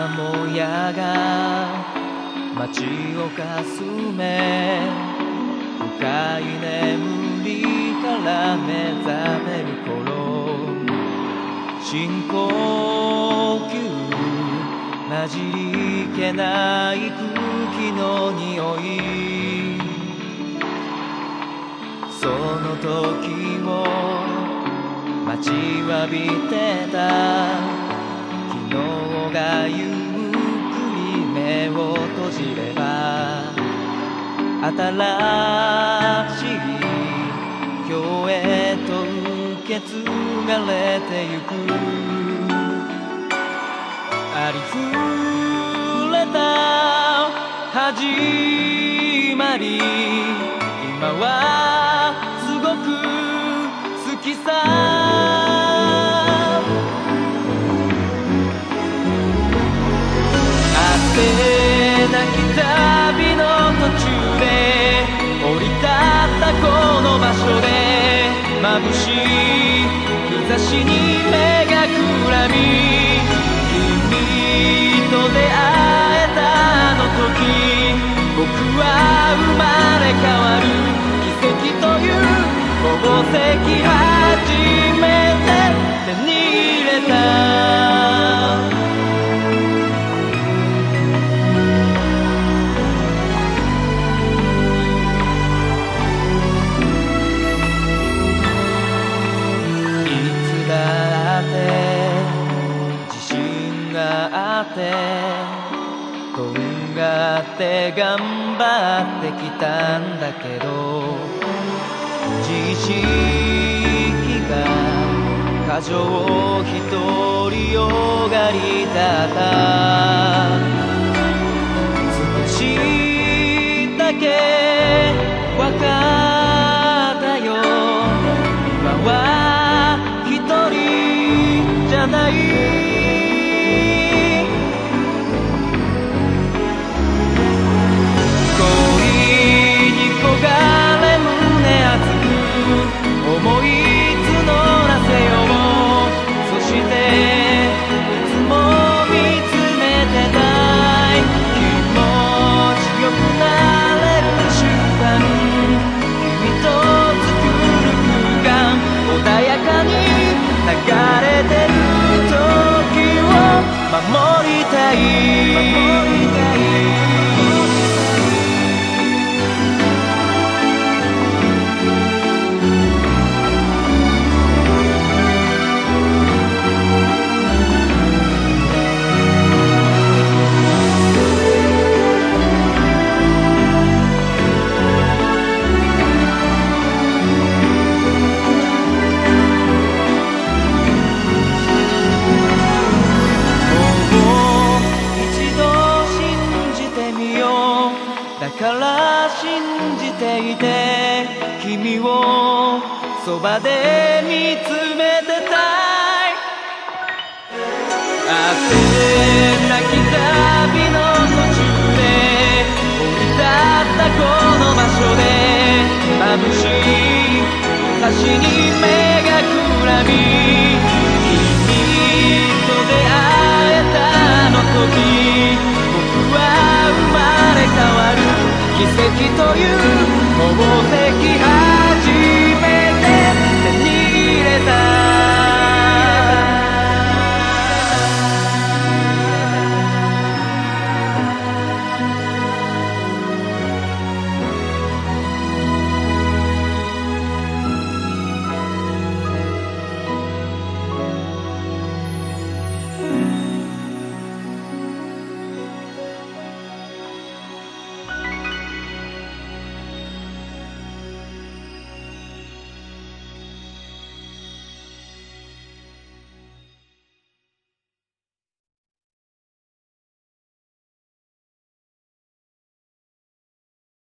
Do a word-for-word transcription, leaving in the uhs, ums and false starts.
もやが街をかすめ、深い眠りから目覚める頃、深呼吸混じりけない空気の匂い、その時を待ちわびてた。昨日がゆっくり目を閉じれば、新しい今日へと受け継がれてゆく。ありふれた始まり、今はすごく好きさ。果てなき旅の途中で降り立ったこの場所で、眩しい日差しに目がくらみ、君と出会えたあの時、僕は生まれ変わる奇跡という宝石、初めて手に入れた。とんがって頑張ってきたんだけど、自意識が過剰独りよがりだった。少しだけわかったよ、今は一人じゃない。思い募らせよう、そしていつも見つめてたい。気持ちよくなれる瞬間、君と作る空間、穏やかに流れてる時を守りたい、守りたい。だから信じていて、君をそばで見つめてたい。あてなき旅の途中で降り立ったこの場所で、眩しい橋に目がくらみ、君と出会えたあの時、僕は生まれ変わる奇跡という宝石。